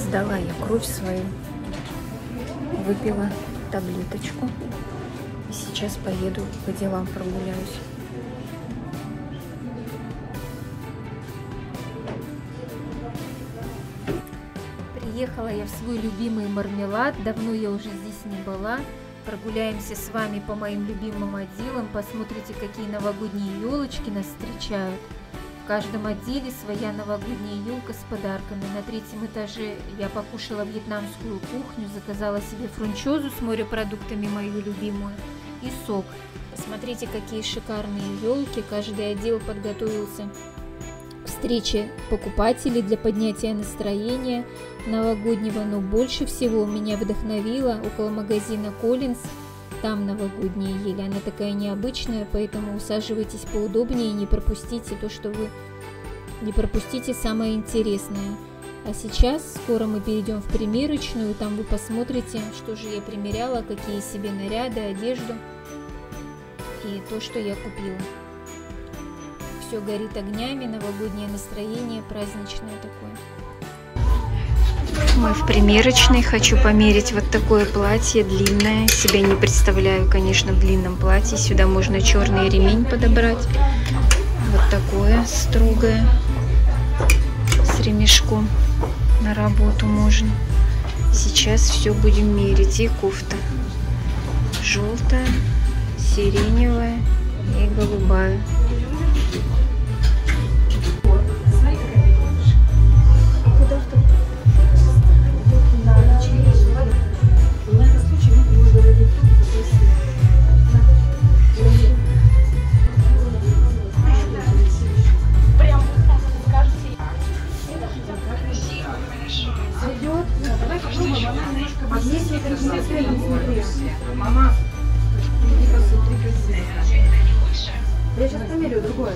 Сдала я кровь свою, выпила таблеточку и сейчас поеду по делам прогуляюсь. Приехала я в свой любимый Мармелад, давно я уже здесь не была. Прогуляемся с вами по моим любимым отделам, посмотрите, какие новогодние елочки нас встречают. В каждом отделе своя новогодняя елка с подарками. На третьем этаже я покушала вьетнамскую кухню, заказала себе фрунчозу с морепродуктами, мою любимую, и сок. Посмотрите, какие шикарные елки. Каждый отдел подготовился к встрече покупателей для поднятия настроения новогоднего, но больше всего меня вдохновила около магазина Коллинз. Там новогодняя ель, она такая необычная, поэтому усаживайтесь поудобнее и не пропустите то, что вы не пропустите самое интересное. А сейчас скоро мы перейдем в примерочную, там вы посмотрите, что же я примеряла, какие себе наряды, одежду и то, что я купила. Все горит огнями, новогоднее настроение, праздничное такое. Мы в примерочной. Хочу померить вот такое платье длинное. Себя не представляю, конечно, в длинном платье. Сюда можно черный ремень подобрать. Вот такое строгое с ремешком. На работу можно. Сейчас все будем мерить. И кофта желтая, сиреневая и голубая. Мама, я сейчас померю другое.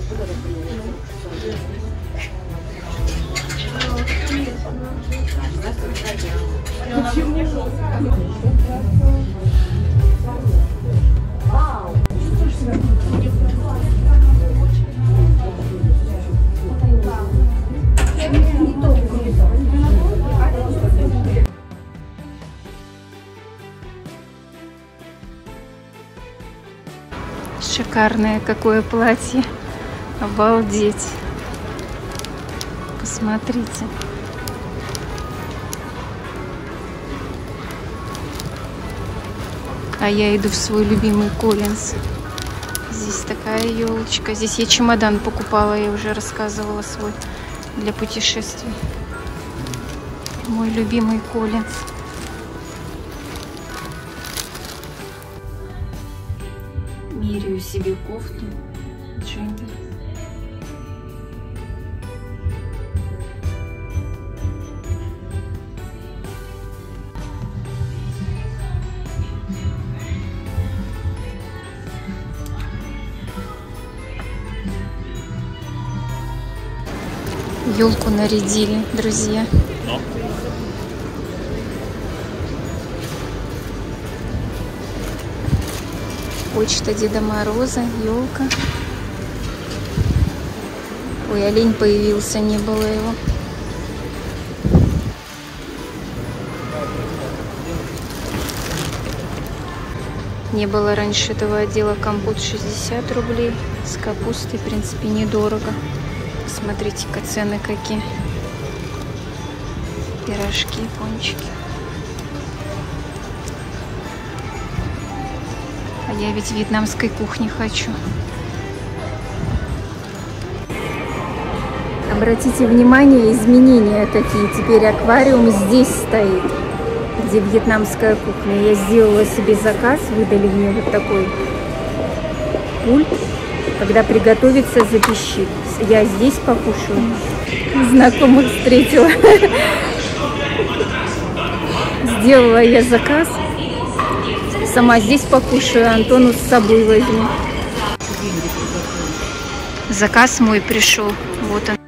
Шикарное какое платье. Обалдеть. Посмотрите. А я иду в свой любимый Коллинз. Здесь такая елочка. Здесь я чемодан покупала, я уже рассказывала свой, для путешествий. Мой любимый Коллинз. Меряю себе кофту джемпер. Елку нарядили, друзья. Почта Деда Мороза, елка. Ой, олень появился, не было его. Не было раньше этого отдела. Компот 60 рублей. С капустой, в принципе, недорого. Смотрите-ка, цены какие. Пирожки, пончики. А я ведь вьетнамской кухни хочу. Обратите внимание, изменения какие. Теперь аквариум здесь стоит, где вьетнамская кухня. Я сделала себе заказ, выдали мне вот такой пульт. Когда приготовится, запищит. Я здесь покушаю. Знакомых встретила. Сделала я заказ. Сама здесь покушаю, Антону с собой возьму. Заказ мой пришел. Вот он.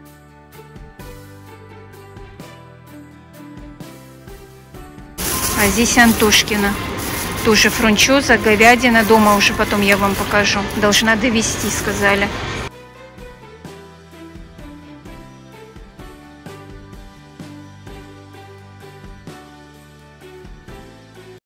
А здесь Антошкина. Тоже фрунчоза, говядина. Дома уже потом я вам покажу. Должна довести, сказали.